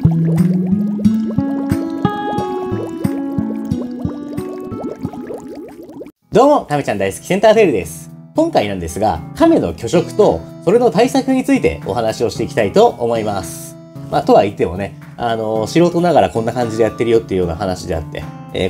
どうも、亀ちゃん大好きセンターテールです。今回なんですが、亀の拒食と、それの対策についてお話をしていきたいと思います。とは言ってもね、素人ながらこんな感じでやってるよっていうような話であって、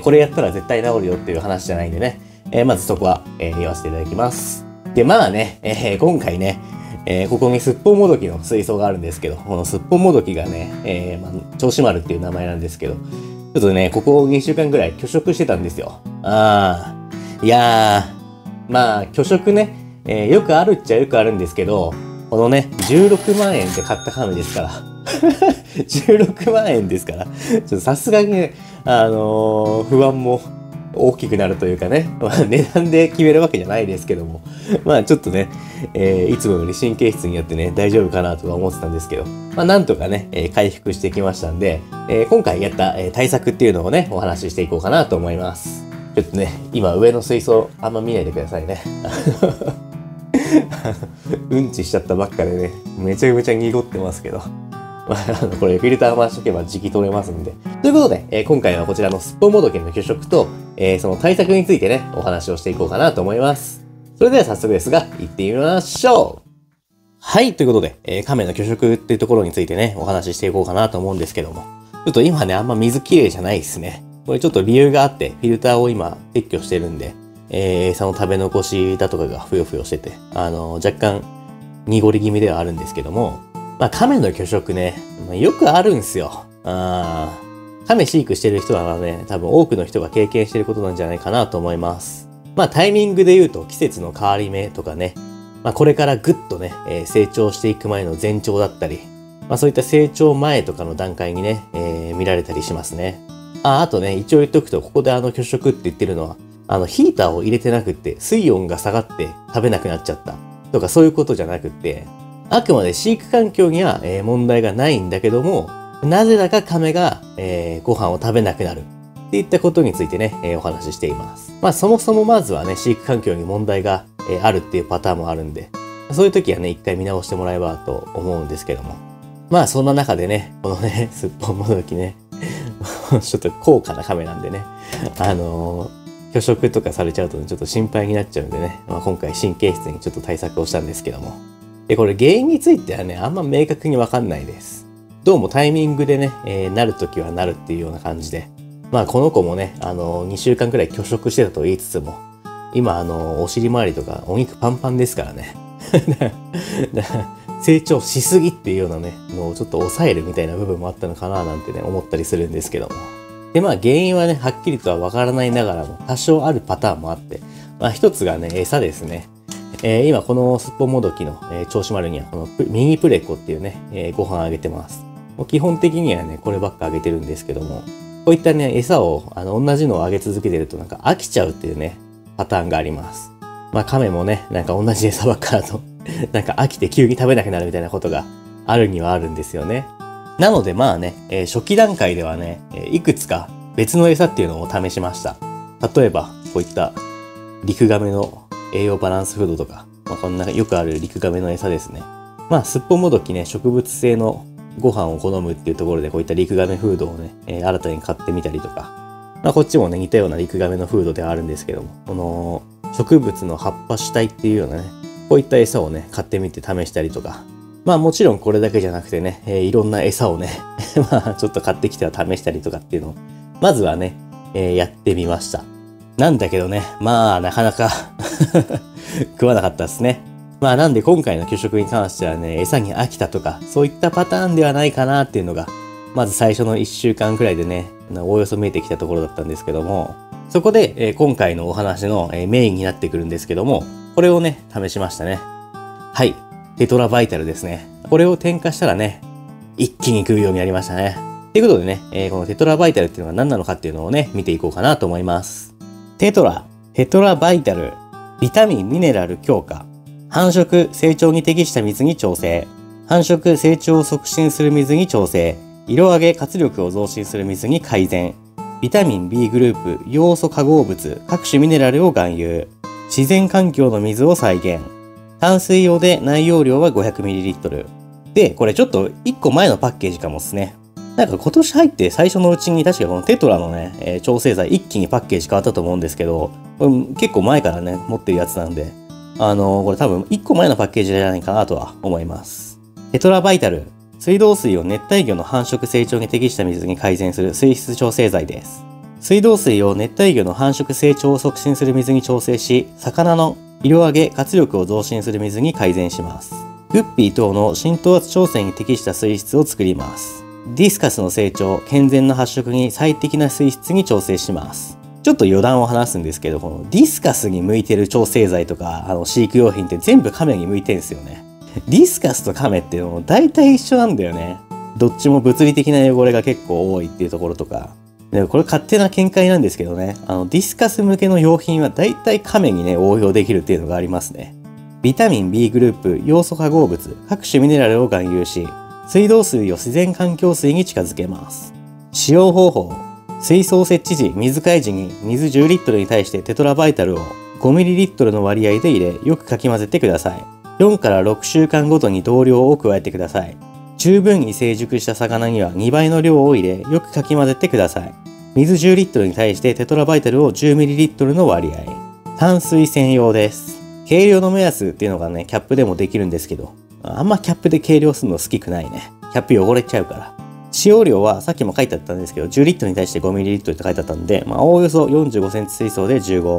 これやったら絶対治るよっていう話じゃないんでね、まずそこは、言わせていただきます。で、今回ね、ここにすっぽんもどきの水槽があるんですけど、このすっぽんもどきがね、銚子丸っていう名前なんですけど、ちょっとね、ここ2週間ぐらい拒食してたんですよ。いやー、拒食ね、よくあるっちゃよくあるんですけど、このね、16万円で買った亀ですから。16万円ですから。ちょっとさすがにね、不安も大きくなるというかね、値段で決めるわけじゃないですけども、ちょっとね、いつもより神経質にやってね、大丈夫かなとは思ってたんですけど、なんとかね、回復してきましたんで、今回やった、対策っていうのをね、お話ししていこうかなと思います。ちょっとね、今上の水槽あんま見ないでくださいね。うんちしちゃったばっかでね、めちゃめちゃ濁ってますけど。これフィルター回しとけば時期取れますんで。ということで、今回はこちらのすっぽんもどきの拒食と、その対策についてね、お話をしていこうかなと思います。それでは早速ですが、行ってみましょう。はい、ということで、亀の拒食っていうところについてね、お話ししていこうかなと思うんですけども。ちょっと今ね、あんま水きれいじゃないですね。これちょっと理由があって、フィルターを今撤去してるんで、餌の食べ残しだとかがふよふよしてて、若干濁り気味ではあるんですけども、亀の拒食ね、よくあるんすよ。亀飼育してる人はね、多分多くの人が経験してることなんじゃないかなと思います。タイミングで言うと季節の変わり目とかね、これからぐっとね、成長していく前の前兆だったり、そういった成長前とかの段階にね、見られたりしますね。あとね、一応言っとくと、ここで拒食って言ってるのは、ヒーターを入れてなくって、水温が下がって食べなくなっちゃったとかそういうことじゃなくって、あくまで飼育環境には、問題がないんだけども、なぜだか亀が、ご飯を食べなくなるっていったことについてね、お話ししています。そもそもまずはね、飼育環境に問題が、あるっていうパターンもあるんで、そういう時はね、一回見直してもらえばと思うんですけども。そんな中でね、このね、すっぽんもどきね、ちょっと高価な亀なんでね、拒食とかされちゃうと、ね、ちょっと心配になっちゃうんでね、今回神経質にちょっと対策をしたんですけども。で、これ原因についてはね、あんま明確にわかんないです。どうもタイミングでね、なるときはなるっていうような感じで。この子もね、2週間くらい拒食してたと言いつつも、今お尻周りとかお肉パンパンですからね。成長しすぎっていうようなね、のをちょっと抑えるみたいな部分もあったのかななんてね、思ったりするんですけども。で、原因はね、はっきりとはわからないながらも、多少あるパターンもあって、一つがね、餌ですね。今このすっぽんもどきの、銚子丸にはこのミニプレコっていうね、ご飯あげてます。もう基本的にはね、こればっかあげてるんですけども、こういったね、餌を同じのをあげ続けてるとなんか飽きちゃうっていうね、パターンがあります。亀もね、なんか同じ餌ばっかだと、なんか飽きて急に食べなくなるみたいなことがあるにはあるんですよね。なので初期段階ではね、いくつか別の餌っていうのを試しました。例えば、こういったリクガメの栄養バランスフードとか、こんなよくあるリクガメの餌ですね。すっぽんもどきね、植物性のご飯を好むっていうところで、こういったリクガメフードをね、新たに買ってみたりとか、こっちもね、似たようなリクガメのフードではあるんですけども、この植物の葉っぱ主体っていうようなね、こういった餌をね、買ってみて試したりとか、もちろんこれだけじゃなくてね、いろんな餌をね、ちょっと買ってきては試したりとかっていうのを、まずはね、やってみました。なんだけどね、なかなか食わなかったですね。なんで今回の給食に関してはね、餌に飽きたとか、そういったパターンではないかなっていうのが、まず最初の1週間くらいでね、おおよそ見えてきたところだったんですけども、そこで、今回のお話の、メインになってくるんですけども、これをね、試しましたね。はい。テトラバイタルですね。これを添加したらね、一気に食うようになりましたね。ということでね、このテトラバイタルっていうのが何なのかっていうのをね、見ていこうかなと思います。テトラバイタル、ビタミン、ミネラル強化、繁殖、成長に適した水に調整、繁殖、成長を促進する水に調整、色上げ、活力を増進する水に改善、ビタミン B グループ、要素化合物、各種ミネラルを含有、自然環境の水を再現、淡水用で内容量は 500ml。で、これちょっと1個前のパッケージかもっすね。 なんか今年入って最初のうちに確かこのテトラのね、調整剤一気にパッケージ変わったと思うんですけど、結構前からね、持ってるやつなんで、これ多分1個前のパッケージじゃないかなとは思います。テトラバイタル。水道水を熱帯魚の繁殖成長に適した水に改善する水質調整剤です。水道水を熱帯魚の繁殖成長を促進する水に調整し、魚の色上げ、活力を増進する水に改善します。グッピー等の浸透圧調整に適した水質を作ります。ディスカスの成長、健全な発色に最適な水質に調整します。ちょっと余談を話すんですけど、このディスカスに向いてる調整剤とか、飼育用品って全部亀に向いてるんですよね。ディスカスと亀っていうのも大体一緒なんだよね。どっちも物理的な汚れが結構多いっていうところとか。でこれ勝手な見解なんですけどね、ディスカス向けの用品は大体亀にね、応用できるっていうのがありますね。ビタミン B グループ、要素化合物、各種ミネラルを含有し、水道水を自然環境水に近づけます。使用方法。水槽設置時、水替え時に水10リットルに対してテトラバイタルを 5ml の割合で入れ、よくかき混ぜてください。4から6週間ごとに同量を加えてください。十分に成熟した魚には2倍の量を入れ、よくかき混ぜてください。水10リットルに対してテトラバイタルを 10ml の割合。淡水専用です。計量の目安っていうのがね、キャップでもできるんですけど、あんまキャップで計量するの好きくないね。キャップ汚れちゃうから。使用量はさっきも書いてあったんですけど、10リットルに対して 5ml って書いてあったんで、おおよそ45センチ水槽で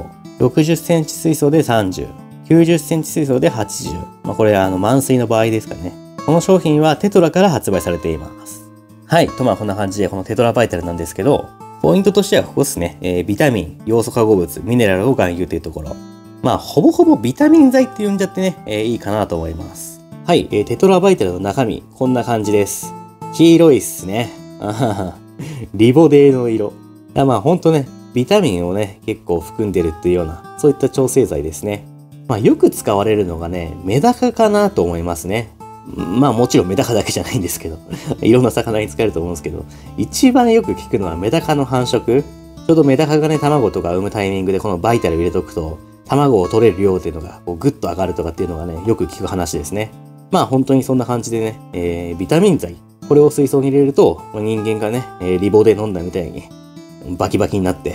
15、60センチ水槽で30、90センチ水槽で80。これ満水の場合ですかね。この商品はテトラから発売されています。はい。とこんな感じでこのテトラバイタルなんですけど、ポイントとしてはここですね。ビタミン、要素化合物、ミネラルを含有というところ。ほぼほぼビタミン剤って呼んじゃってね、いいかなと思います。はい。テトラバイタルの中身、こんな感じです。黄色いっすね。リボデーの色。ほんとね、ビタミンをね、結構含んでるっていうような、そういった調整剤ですね。よく使われるのがね、メダカかなと思いますね。もちろんメダカだけじゃないんですけど、いろんな魚に使えると思うんですけど、一番よく聞くのはメダカの繁殖。ちょうどメダカがね、卵とか産むタイミングでこのバイタル入れとくと、卵を取れる量っていうのがグッと上がるとかっていうのがね、よく聞く話ですね。本当にそんな感じでね、ビタミン剤。これを水槽に入れると、人間がね、リボで飲んだみたいに、バキバキになって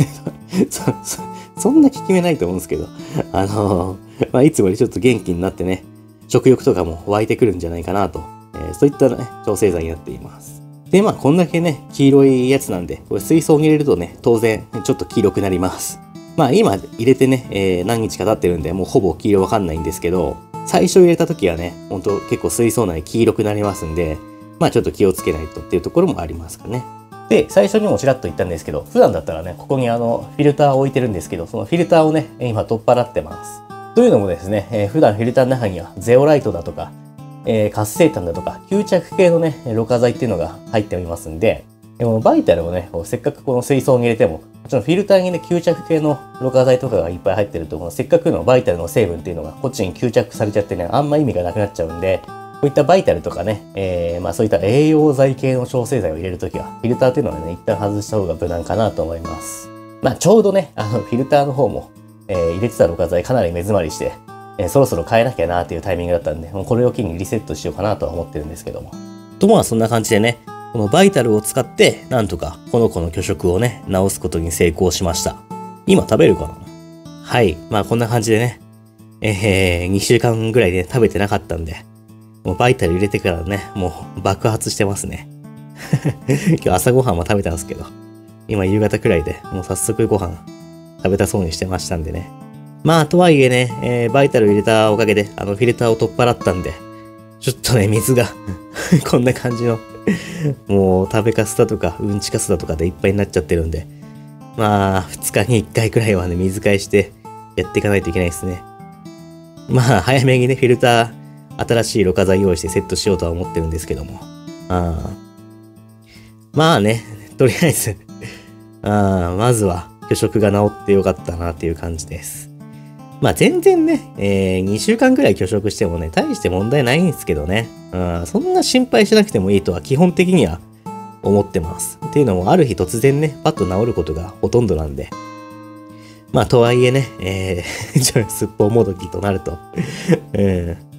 そんな効き目ないと思うんですけど、いつもよりちょっと元気になってね、食欲とかも湧いてくるんじゃないかなと、そういったね、調整剤になっています。で、こんだけね、黄色いやつなんで、これ水槽に入れるとね、当然、ちょっと黄色くなります。今入れてね、何日か経ってるんで、もうほぼ黄色わかんないんですけど、最初入れた時はね、ほんと結構水槽内黄色くなりますんで、ちょっと気をつけないとっていうところもありますかね。で、最初にもちらっと言ったんですけど、普段だったらね、ここにフィルターを置いてるんですけど、そのフィルターをね、今取っ払ってます。というのもですね、普段フィルターの中にはゼオライトだとか、活性炭だとか、吸着系のね、ろ過剤っていうのが入っておりますんで、このバイタルをね、せっかくこの水槽に入れても、もちろんフィルターにね、吸着系のろ過剤とかがいっぱい入ってると、せっかくのバイタルの成分っていうのがこっちに吸着されちゃってね、あんま意味がなくなっちゃうんで、こういったバイタルとかね、そういった栄養剤系の調整剤を入れるときは、フィルターっていうのはね、一旦外した方が無難かなと思います。ちょうどね、フィルターの方も、入れてたろ過剤かなり目詰まりして、そろそろ変えなきゃなっていうタイミングだったんで、もうこれを機にリセットしようかなとは思ってるんですけども。そんな感じでね、このバイタルを使って、なんとかこの子の拒食をね、治すことに成功しました。今食べるかな？はい。こんな感じでね、2週間ぐらいで、食べてなかったんで、もうバイタル入れてからね、もう爆発してますね。今日朝ごはんも食べたんですけど、今夕方くらいでもう早速ご飯食べたそうにしてましたんでね。とはいえね、バイタル入れたおかげで、フィルターを取っ払ったんで、ちょっとね、水がこんな感じの、もう食べかすだとか、うんちかすだとかでいっぱいになっちゃってるんで、2日に1回くらいはね、水替えしてやっていかないといけないですね。早めにね、フィルター、新しいろ過剤用意してセットしようとは思ってるんですけども。とりあえずまずは拒食が治ってよかったなっていう感じです。全然ね、2週間くらい拒食してもね、大して問題ないんですけどね。そんな心配しなくてもいいとは基本的には思ってます。っていうのもある日突然ね、パッと治ることがほとんどなんで。とはいえね、すっぽんもどきとなると、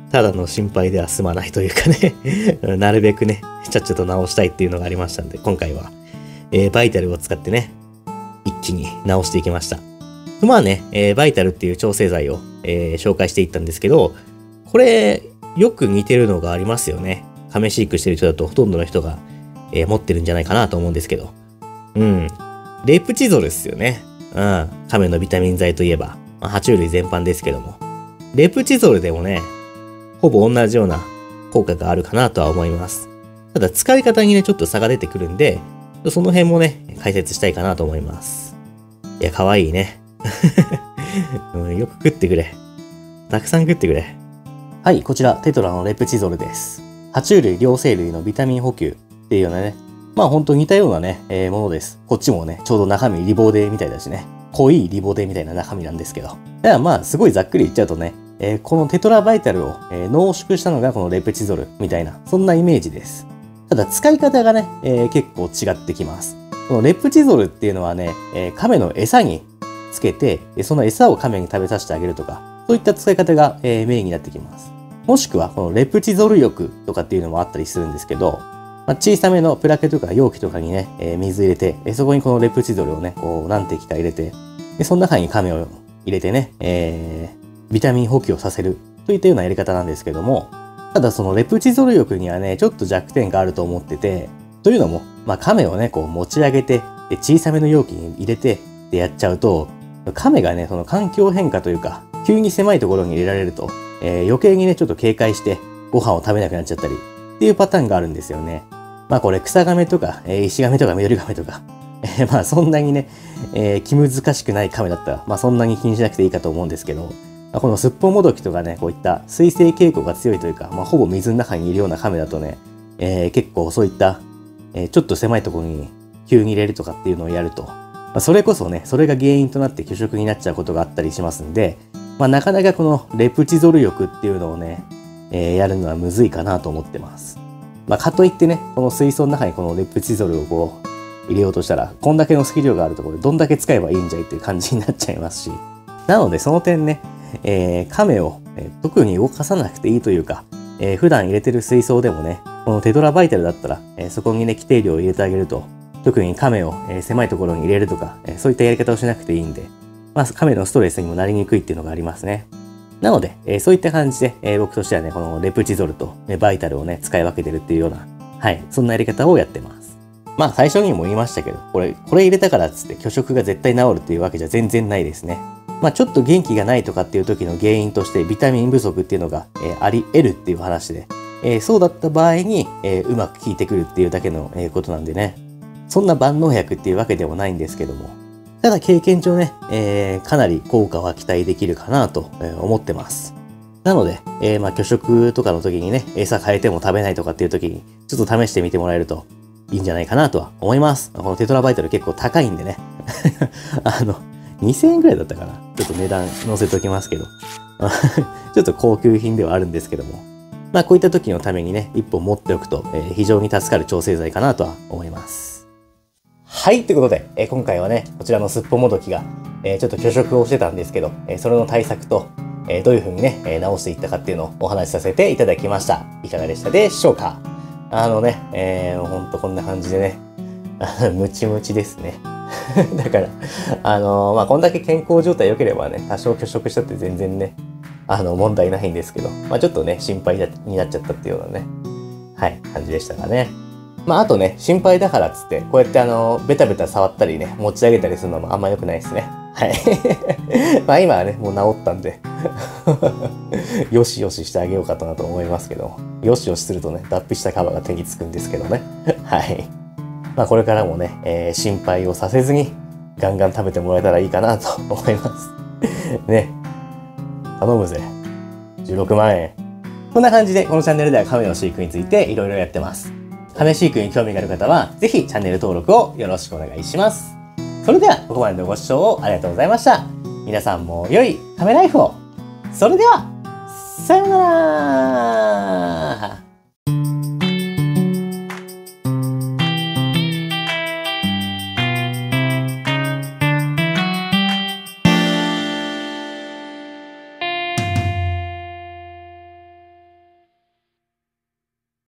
ただの心配では済まないというかねなるべくね、ちゃっちゃと直したいっていうのがありましたんで、今回は、バイタルを使ってね、一気に直していきました。まあね、バイタルっていう調整剤を、紹介していったんですけど、これ、よく似てるのがありますよね。亀飼育してる人だとほとんどの人が、持ってるんじゃないかなと思うんですけど。うん。レプチゾルっすよね。うん。亀のビタミン剤といえば、まあ、爬虫類全般ですけども。レプチゾルでもね、ほぼ同じような効果があるかなとは思います。ただ使い方にね、ちょっと差が出てくるんで、その辺もね、解説したいかなと思います。いや、かわいいね。よく食ってくれ。たくさん食ってくれ。はい、こちら、テトラのレプチゾルです。爬虫類、両生類のビタミン補給っていうようなね、まあほんと似たようなね、ものです。こっちもね、ちょうど中身リボデみたいだしね。濃いリボデみたいな中身なんですけど。だからまあ、すごいざっくり言っちゃうとね、このテトラバイタルを、濃縮したのがこのレプチゾルみたいな、そんなイメージです。ただ使い方がね、結構違ってきます。このレプチゾルっていうのはね、亀の餌につけて、その餌を亀に食べさせてあげるとか、そういった使い方が、メインになってきます。もしくは、このレプチゾル浴とかっていうのもあったりするんですけど、まあ、小さめのプラケとか容器とかにね、水入れて、そこにこのレプチゾルをね、こう何滴か入れて、でその中に亀を入れてね、ビタミン補給をさせるといったようなやり方なんですけども、ただそのレプチゾル浴にはね、ちょっと弱点があると思ってて、というのも、まあ、亀をね、こう持ち上げて、で小さめの容器に入れて、でやっちゃうと、亀がね、その環境変化というか、急に狭いところに入れられると、余計にね、ちょっと警戒してご飯を食べなくなっちゃったりっていうパターンがあるんですよね。まあこれ草亀とか、石亀とか緑亀とか、まあそんなにね、気難しくない亀だったら、まあそんなに気にしなくていいかと思うんですけど、まあ、このすっぽんもどきとかね、こういった水生傾向が強いというか、まあほぼ水の中にいるような亀だとね、結構そういった、ちょっと狭いところに急に入れるとかっていうのをやると、まあ、それこそね、それが原因となって拒食になっちゃうことがあったりしますんで、まあ、なかなかこのレプチゾル浴っていうのをね、やるのはむずいかなと思ってます。まあ、かといってね、この水槽の中にこのレプチゾルをこう入れようとしたら、こんだけの水量があるところでどんだけ使えばいいんじゃいっていう感じになっちゃいますし。なのでその点ね、亀を、特に動かさなくていいというか、普段入れてる水槽でもね、このテトラバイタルだったら、そこにね、規定量を入れてあげると、特に亀を、狭いところに入れるとか、そういったやり方をしなくていいんで、まあ、亀のストレスにもなりにくいっていうのがありますね。なので、そういった感じで、僕としてはね、このレプチゾルと、バイタルをね、使い分けてるっていうような、はい、そんなやり方をやってます。まあ、最初にも言いましたけど、これ入れたからっつって拒食が絶対治るっていうわけじゃ全然ないですね。まあ、ちょっと元気がないとかっていう時の原因として、ビタミン不足っていうのが、あり得るっていう話で、そうだった場合に、うまく効いてくるっていうだけの、ことなんでね。そんな万能薬っていうわけでもないんですけども、ただ経験上ね、かなり効果は期待できるかなと思ってます。なので、まあ拒食とかの時にね、餌変えても食べないとかっていう時に、ちょっと試してみてもらえるといいんじゃないかなとは思います。このテトラバイタル結構高いんでね。2000円くらいだったかな。ちょっと値段載せときますけど。ちょっと高級品ではあるんですけども。まあこういった時のためにね、一本持っておくと、非常に助かる調整剤かなとは思います。はい、ということで、今回はね、こちらのすっぽんもどきが、ちょっと拒食をしてたんですけど、それの対策と、どういう風にね、直していったかっていうのをお話しさせていただきました。いかがでしたでしょうか？ほんとこんな感じでね、ムチムチですね。だから、まあ、こんだけ健康状態良ければね、多少拒食したって全然ね、問題ないんですけど、まあ、ちょっとね、心配になっちゃったっていうようなね、はい、感じでしたかね。まあ、あとね、心配だからっつって、こうやってベタベタ触ったりね、持ち上げたりするのもあんま良くないですね。はい。まあ今はね、もう治ったんで、よしよししてあげようかなと思いますけど、よしよしするとね、脱皮した皮が手につくんですけどね。はい。まあこれからもね、心配をさせずに、ガンガン食べてもらえたらいいかなと思います。ね。頼むぜ。16万円。こんな感じで、このチャンネルでは亀の飼育についていろいろやってます。亀飼育に興味がある方は、ぜひチャンネル登録をよろしくお願いします。それでは、ここまでのご視聴をありがとうございました。皆さんも良い亀ライフを。それでは、さようなら。